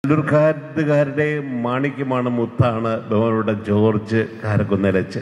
ൂർക്കാരുടെ മാണിക്യമാണ് മുത്താണ് ബഹുമാനപ്പെട്ട ജോർജ് കാരക്കുന്നലച്ചൻ.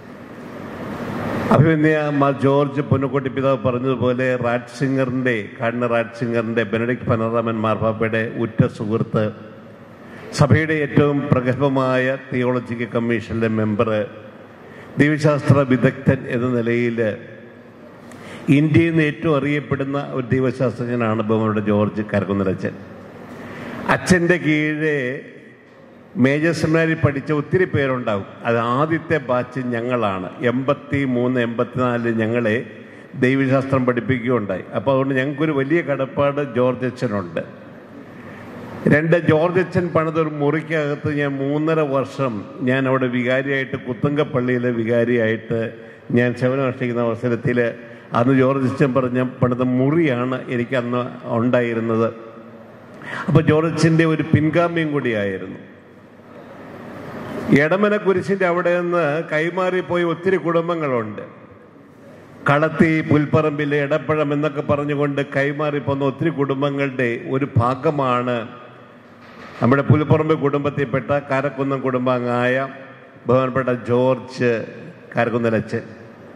അഭിമന്യ ജോർജ് പൊന്നുകോട്ടി പിതാവ് പറഞ്ഞതുപോലെ കാർഡിനൽ റാറ്റ്സിംഗറിന്റെ ബെനഡിക്ട് 16 മാർപ്പാപ്പയുടെ ഉറ്റ സുഹൃത്ത്, സഭയുടെ ഏറ്റവും പ്രഗത്ഭമായ തിയോളജിക്കൽ കമ്മീഷനിലെ മെമ്പർ, ദൈവശാസ്ത്ര വിദഗ്ധൻ എന്ന നിലയിൽ ഇന്ത്യയിൽ നിന്ന് ഏറ്റവും അറിയപ്പെടുന്ന ഒരു ദൈവശാസ്ത്രജ്ഞനാണ് ബഹുമാനപ്പെട്ട ജോർജ് കാരക്കുന്നലച്ചൻ. അച്ഛൻ്റെ കീഴെ മേജർ സെമിനാരിൽ പഠിച്ച ഒത്തിരി പേരുണ്ടാവും. അത് ആദ്യത്തെ ബാച്ച് ഞങ്ങളാണ്. 83, 84 ഞങ്ങളെ ദൈവശാസ്ത്രം പഠിപ്പിക്കുകയുണ്ടായി. അപ്പോൾ അതുകൊണ്ട് ഞങ്ങൾക്കൊരു വലിയ കടപ്പാട് ജോർജ് അച്ഛനുണ്ട്. ജോർജ് അച്ഛൻ പണിതൊരു മുറിക്കകത്ത് ഞാൻ 3.5 വർഷം ഞാൻ അവിടെ വികാരിയായിട്ട്, കുത്തങ്കപ്പള്ളിയിലെ വികാരിയായിട്ട് ഞാൻ സേവനമനുഷ്ഠിക്കുന്ന അവസരത്തിൽ അന്ന് ജോർജ് അച്ഛൻ പണിത മുറിയാണ് എനിക്ക് അന്ന് ഉണ്ടായിരുന്നത്. അപ്പോൾ ജോർജ് അച്ഛൻ്റെ ഒരു പിൻഗാമിയും കൂടിയായിരുന്നു. എടമന കുരിശിൻ്റെ അവിടെ നിന്ന് കൈമാറിപ്പോയി ഒത്തിരി കുടുംബങ്ങളുണ്ട്. കളത്തി, പുൽപ്പറമ്പിൽ, എടപ്പഴം എന്നൊക്കെ പറഞ്ഞുകൊണ്ട് കൈമാറിപ്പോന്ന ഒത്തിരി കുടുംബങ്ങളുടെ ഒരു ഭാഗമാണ് നമ്മുടെ പുൽപ്പറമ്പ് കുടുംബത്തിൽപ്പെട്ട കാരക്കുന്നം കുടുംബാംഗമായ ബഹുമാനപ്പെട്ട ജോർജ് കാരക്കുന്നലച്ചൻ.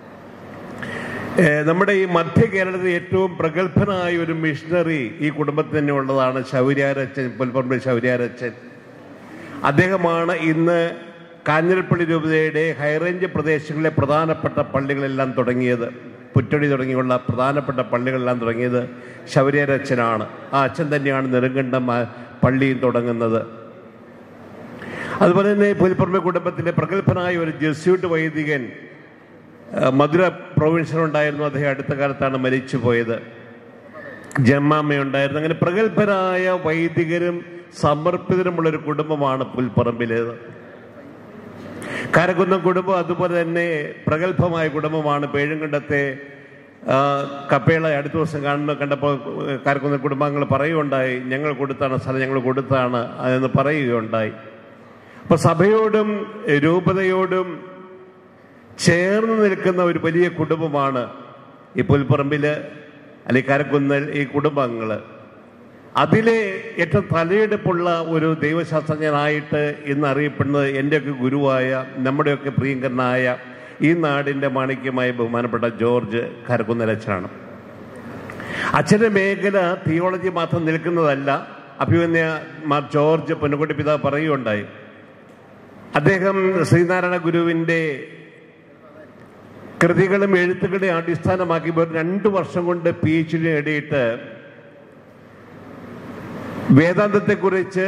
നമ്മുടെ ഈ മധ്യ കേരളത്തിൽ ഏറ്റവും പ്രഗത്ഭനായ ഒരു മിഷണറി ഈ കുടുംബത്തിൽ തന്നെ ഉള്ളതാണ് ശൗര്യാരച്ചൻ, പുൽപ്പറമ്പിൽ ശൗര്യാരച്ചൻ. അദ്ദേഹമാണ് ഇന്ന് കാഞ്ഞിരപ്പള്ളി രൂപതയുടെ ഹൈറേഞ്ച് പ്രദേശങ്ങളിലെ പ്രധാനപ്പെട്ട പള്ളികളെല്ലാം തുടങ്ങിയത്. പുറ്റടി തുടങ്ങിയുള്ള പ്രധാനപ്പെട്ട പള്ളികളെല്ലാം തുടങ്ങിയത് ശൗര്യാരച്ചനാണ്. ആ അച്ഛൻ തന്നെയാണ് നെടുങ്കണ്ടം പള്ളിയും തുടങ്ങുന്നത്. അതുപോലെ തന്നെ പുൽപ്പറമ്പ് കുടുംബത്തിലെ പ്രഗത്ഭനായ ഒരു ജെസ്യൂട്ട് വൈദികൻ മധുര പ്രൊവിൻസിലുണ്ടായിരുന്നു. അദ്ദേഹം അടുത്ത കാലത്താണ് മരിച്ചു പോയത്. ജമ്മാമ്മയുണ്ടായിരുന്നു. അങ്ങനെ പ്രഗത്ഭരായ വൈദികരും സമർപ്പിതരുമുള്ളൊരു കുടുംബമാണ് പുൽപ്പറമ്പിലേത്. കാരക്കുന്നം കുടുംബം അതുപോലെ തന്നെ പ്രഗത്ഭമായ കുടുംബമാണ്. പേഴുങ്കണ്ടത്തെ കപ്പേള അടുത്ത ദിവസം കണ്ടപ്പോൾ കാരക്കുന്നം കുടുംബാംഗങ്ങൾ പറയുകയുണ്ടായി, ഞങ്ങൾ കൊടുത്താണ് സ്ഥലം, ഞങ്ങൾ കൊടുത്താണ് അതെന്ന് പറയുകയുണ്ടായി. അപ്പോൾ സഭയോടും രൂപതയോടും ചേർന്ന് നിൽക്കുന്ന ഒരു വലിയ കുടുംബമാണ് ഈ പുൽപ്പറമ്പിൽ അല്ലെങ്കിൽ കാരക്കുന്നൽ ഈ കുടുംബാംഗങ്ങൾ. അതിലെ ഏറ്റവും തലയെടുപ്പുള്ള ഒരു ദൈവശാസ്ത്രജ്ഞനായിട്ട് ഇന്ന് അറിയപ്പെടുന്നത് എൻ്റെയൊക്കെ ഗുരുവായ, നമ്മുടെയൊക്കെ പ്രിയങ്കരനായ, ഈ നാടിൻ്റെ മാണിക്യമായ ബഹുമാനപ്പെട്ട ജോർജ് കാരക്കുന്നലച്ചനാണ്. അച്ഛൻ്റെ മേഖല തിയോളജി മാത്രം നിൽക്കുന്നതല്ല. അഭിമന്യ ജോർജ് പൊന്നുകോട്ടി പിതാവ് പറയുകയുണ്ടായി, അദ്ദേഹം ശ്രീനാരായണ ഗുരുവിൻ്റെ കൃതികളും എഴുത്തുകളെ അടിസ്ഥാനമാക്കി 2 വർഷം കൊണ്ട് PhD നേടിയിട്ട് വേദാന്തത്തെക്കുറിച്ച്,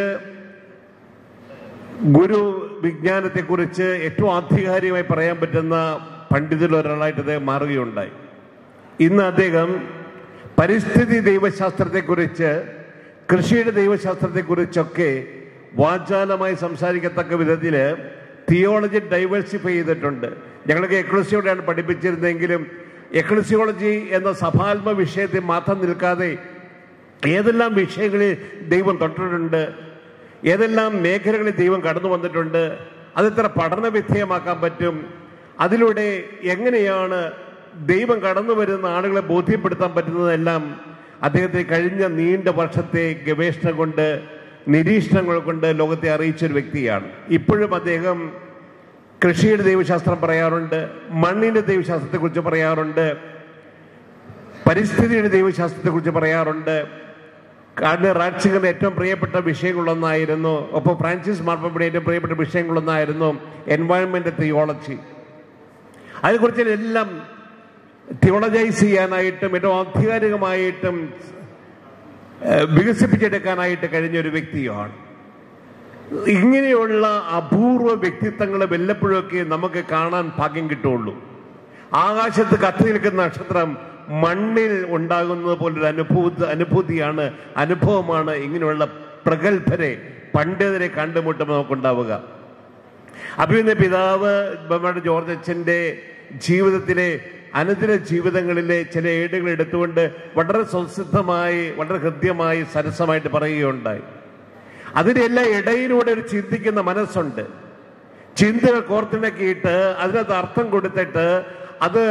ഗുരു വിജ്ഞാനത്തെക്കുറിച്ച് ഏറ്റവും ആധികാരികമായി പറയാൻ പറ്റുന്ന പണ്ഡിതരിൽ ഒരാളായിട്ട് അദ്ദേഹം മാറുകയുണ്ടായി. ഇന്ന് അദ്ദേഹം പരിസ്ഥിതി ദൈവശാസ്ത്രത്തെക്കുറിച്ച്, കൃഷിയുടെ ദൈവശാസ്ത്രത്തെക്കുറിച്ചൊക്കെ വാചാലമായി സംസാരിക്കത്തക്ക വിധത്തിൽ തിയോളജി ഡൈവേഴ്സിഫൈ ചെയ്തിട്ടുണ്ട്. ഞങ്ങൾക്ക് എക്ലസിയോടെയാണ് പഠിപ്പിച്ചിരുന്നെങ്കിലും എക്ലസിയോളജി എന്ന സഭാത്മ വിഷയത്തിൽ മാത്രം നിൽക്കാതെ ഏതെല്ലാം വിഷയങ്ങളിൽ ദൈവം തൊട്ടിട്ടുണ്ട്, ഏതെല്ലാം മേഖലകളിൽ ദൈവം കടന്നു വന്നിട്ടുണ്ട്, അതെത്ര പഠന വിധേയമാക്കാൻ പറ്റും, അതിലൂടെ എങ്ങനെയാണ് ദൈവം കടന്നു വരുന്ന ആളുകളെ ബോധ്യപ്പെടുത്താൻ പറ്റുന്നതെല്ലാം അദ്ദേഹത്തെ കഴിഞ്ഞ നീണ്ട വർഷത്തെ ഗവേഷണം കൊണ്ട്, നിരീക്ഷണങ്ങൾ കൊണ്ട് ലോകത്തെ അറിയിച്ചൊരു വ്യക്തിയാണ്. ഇപ്പോഴും അദ്ദേഹം കൃഷിയുടെ ദൈവശാസ്ത്രം പറയാറുണ്ട്, മണ്ണിൻ്റെ ദൈവശാസ്ത്രത്തെക്കുറിച്ച് പറയാറുണ്ട്, പരിസ്ഥിതിയുടെ ദൈവശാസ്ത്രത്തെക്കുറിച്ച് പറയാറുണ്ട്. കാർഡിനൽ റാറ്റ്സിംഗറിന്റെ ഏറ്റവും പ്രിയപ്പെട്ട വിഷയങ്ങളൊന്നായിരുന്നു, ഒപ്പം ഫ്രാൻസിസ് മാർപ്പാപ്പയുടെ ഏറ്റവും പ്രിയപ്പെട്ട വിഷയങ്ങളൊന്നായിരുന്നു എൻവയോൺമെന്റ് തിയോളജി. അതിനെക്കുറിച്ചെല്ലാം തിയോളജൈസ് ചെയ്യാനായിട്ടും ഏറ്റവും ആധികാരികമായിട്ടും വികസിപ്പിച്ചെടുക്കാനായിട്ട് കഴിഞ്ഞൊരു വ്യക്തിയാണ്. ഇങ്ങനെയുള്ള അപൂർവ വ്യക്തിത്വങ്ങളെ വല്ലപ്പോഴൊക്കെ നമുക്ക് കാണാൻ ഭാഗ്യം കിട്ടുള്ളൂ. ആകാശത്ത് കത്തി നിൽക്കുന്ന നക്ഷത്രം മണ്ണിൽ ഉണ്ടാകുന്നത് പോലൊരു അനുഭൂതിയാണ്, അനുഭവമാണ് ഇങ്ങനെയുള്ള പ്രഗത്ഭരെ, പണ്ഡിതരെ കണ്ടുമുട്ടുമ്പോൾ നമുക്കുണ്ടാവുക. അഭിമന്യ പിതാവ് ബഹുമാനപ്പെട്ട ജോർജ് അച്ഛൻ്റെ ജീവിതത്തിലെ അനുദിന ജീവിതങ്ങളിലെ ചില ഏടുകൾ എടുത്തുകൊണ്ട് വളരെ സംസിദ്ധമായി, വളരെ ഹൃദ്യമായി, സരസമായിട്ട് പറയുകയുണ്ടായി. അതിൻ്റെ എല്ലാ ഇടയിലൂടെ ഒരു ചിന്തിക്കുന്ന മനസ്സുണ്ട്. ചിന്തകൾ കോർത്തിണക്കിയിട്ട് അതിനകത്ത് അർത്ഥം കൊടുത്തിട്ട് അത്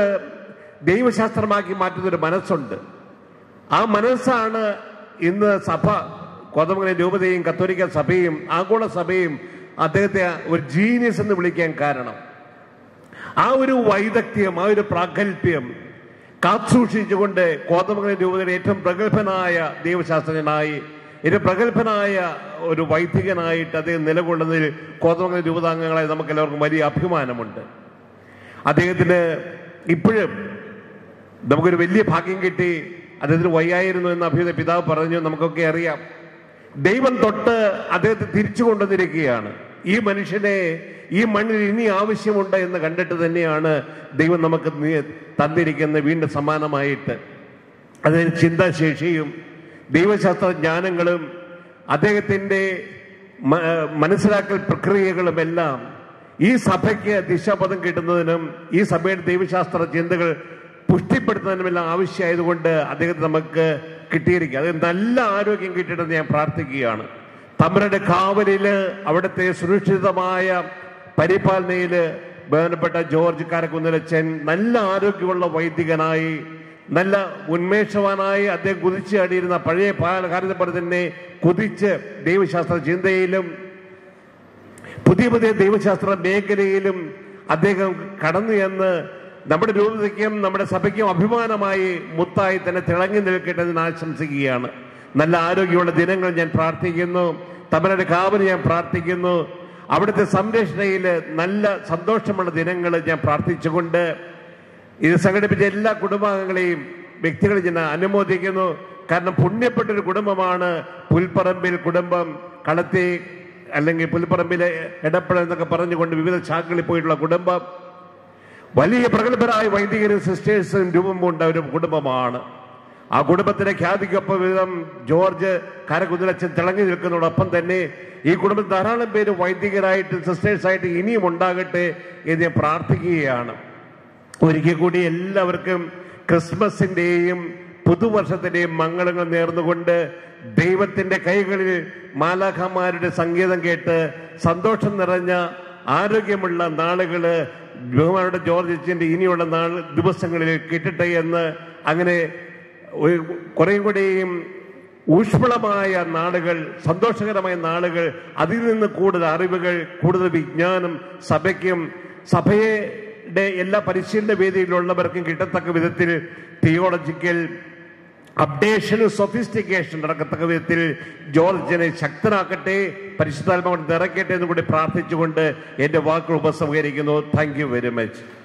ദൈവശാസ്ത്രമാക്കി മാറ്റുന്നൊരു മനസ്സുണ്ട്. ആ മനസ്സാണ് ഇന്ന് സഭ കോതമംഗലം രൂപതയും കത്തോലിക്ക സഭയും ആഗോള സഭയും അദ്ദേഹത്തെ ഒരു ജീനിയസ് എന്ന് വിളിക്കാൻ കാരണം ആ ഒരു വൈദഗ്ധ്യം, ആ ഒരു പ്രാഗൽഭ്യം കാത്തുസൂക്ഷിച്ചുകൊണ്ട് കോതമംഗലം രൂപതയുടെ ഏറ്റവും പ്രഗത്ഭനായ ദൈവശാസ്ത്രജ്ഞനായി, ഏറ്റവും പ്രഗത്ഭനായ ഒരു വൈദികനായിട്ട് അദ്ദേഹം നിലകൊള്ളുന്നതിൽ കോതമംഗലം രൂപതാംഗങ്ങളായി നമുക്ക് എല്ലാവർക്കും വലിയ അഭിമാനമുണ്ട്. അദ്ദേഹത്തിന് ഇപ്പോഴും നമുക്കൊരു വലിയ ഭാഗ്യം കിട്ടി. അദ്ദേഹത്തിന് വയ്യായിരുന്നു എന്ന് അഭിയുന്ന പിതാവ് പറഞ്ഞു, നമുക്കൊക്കെ അറിയാം. ദൈവം തൊട്ട് അദ്ദേഹത്തെ തിരിച്ചു കൊണ്ടുവന്നിരിക്കുകയാണ്. ഈ മനുഷ്യനെ ഈ മണ്ണിൽ ഇനി ആവശ്യമുണ്ട് എന്ന് കണ്ടിട്ട് തന്നെയാണ് ദൈവം നമുക്ക് തന്നിരിക്കുന്ന വീണ്ടും സമ്മാനമായിട്ട്. അതിന് ചിന്താശേഷിയും ദൈവശാസ്ത്ര ജ്ഞാനങ്ങളും അദ്ദേഹത്തിൻ്റെ മനസ്സിലാക്കൽ പ്രക്രിയകളും എല്ലാം ഈ സഭയ്ക്ക് ദിശാപഥം കിട്ടുന്നതിനും ഈ സഭയുടെ ദൈവശാസ്ത്ര ചിന്തകൾ പുഷ്ടിപ്പെടുത്തുന്നതിനുമെല്ലാം ആവശ്യമായതുകൊണ്ട് അദ്ദേഹത്തെ നമുക്ക് കിട്ടിയിരിക്കുക. അത് നല്ല ആരോഗ്യം കിട്ടിയിട്ടെന്ന് ഞാൻ പ്രാർത്ഥിക്കുകയാണ്. തമ്പുരാന്റെ കാവലില്, അവിടുത്തെ സുരക്ഷിതമായ പരിപാലനയില് ബഹുമാനപ്പെട്ട ജോർജ് കാരക്കുന്നിലച്ചൻ നല്ല ആരോഗ്യമുള്ള വൈദികനായി, നല്ല ഉന്മേഷവാനായി അദ്ദേഹം കുതിച്ചാടിയിരുന്ന പഴയ കാലത്തെ പോലെ തന്നെ കുതിച്ച് ദൈവശാസ്ത്ര ചിന്തയിലും പുതിയ പുതിയ ദൈവശാസ്ത്ര മേഖലയിലും അദ്ദേഹം കടന്നു എന്ന് നമ്മുടെ രൂപതയ്ക്കും നമ്മുടെ സഭയ്ക്കും അഭിമാനമായി മുത്തായി തന്നെ തിളങ്ങി നിൽക്കട്ടെ എന്ന് ആശംസിക്കുകയാണ്. നല്ല ആരോഗ്യമുള്ള ദിനങ്ങൾ ഞാൻ പ്രാർത്ഥിക്കുന്നു. തമ്പുരാന്റെ കാവൽ ഞാൻ പ്രാർത്ഥിക്കുന്നു. അവിടുത്തെ സംരക്ഷണയില് നല്ല സന്തോഷമുള്ള ദിനങ്ങൾ ഞാൻ പ്രാർത്ഥിച്ചുകൊണ്ട് ഇത് സംഘടിപ്പിച്ച എല്ലാ കുടുംബാംഗങ്ങളെയും വ്യക്തികളെ ഞാൻ അനുമോദിക്കുന്നു. കാരണം പുണ്യപ്പെട്ടൊരു കുടുംബമാണ് പുൽപ്പറമ്പിൽ കുടുംബം. കളത്തി അല്ലെങ്കിൽ പുൽപ്പറമ്പിലെ എടപ്പള എന്നൊക്കെ പറഞ്ഞുകൊണ്ട് വിവിധ ശാഖകളിൽ പോയിട്ടുള്ള കുടുംബം. വലിയ പ്രഗത്ഭരായ വൈദികരും സിസ്റ്റേഴ്സും രൂപം കൊണ്ട ഒരു കുടുംബമാണ്. ആ കുടുംബത്തിന്റെ ഖ്യാതിക്കൊപ്പം വിധം ജോർജ് കാരക്കുന്നിലച്ചൻ തിളങ്ങി നിൽക്കുന്നതോടൊപ്പം തന്നെ ഈ കുടുംബത്തിൽ ധാരാളം പേര് വൈദികരായിട്ട് സിസ്റ്റേഴ്സായിട്ട് ഇനിയും ഉണ്ടാകട്ടെ എന്ന് ഞാൻ പ്രാർത്ഥിക്കുകയാണ്. ഒരിക്കൽ കൂടി എല്ലാവർക്കും ക്രിസ്മസിന്റെയും പുതുവർഷത്തിന്റെയും മംഗളങ്ങൾ നേർന്നുകൊണ്ട് ദൈവത്തിന്റെ കൈകളിൽ മാലാഖമാരുടെ സംഗീതം കേട്ട് സന്തോഷം നിറഞ്ഞ ആരോഗ്യമുള്ള നാളുകള് ബഹുമാനപ്പെട്ട ജോർജ് അച്ഛൻ്റെ ഇനിയുള്ള ദിവസങ്ങളിൽ കിട്ടട്ടെ എന്ന്, അങ്ങനെ കുറേയും കൂടെയും ഊഷ്മളമായ നാളുകൾ, സന്തോഷകരമായ നാളുകൾ, അതിൽ നിന്ന് കൂടുതൽ അറിവുകൾ, കൂടുതൽ വിജ്ഞാനം സഭയ്ക്കും സഭയുടെ എല്ലാ പരിശീലന വേദിയിലുള്ളവർക്കും കിട്ടത്തക്ക വിധത്തിൽ തിയോളജിക്കൽ അപ്ഡേഷനും സൊഫിസ്റ്റിക്കേഷൻ നടക്കത്തക്ക വിധത്തിൽ ജോർജിനെ ശക്തനാക്കട്ടെ, പരിശുദ്ധാത്മാവ് നിറയ്ക്കട്ടെ എന്ന് കൂടി പ്രാർത്ഥിച്ചുകൊണ്ട് എന്റെ വാക്കുകൾ ഉപസംഹരിക്കുന്നു. Thank you very much.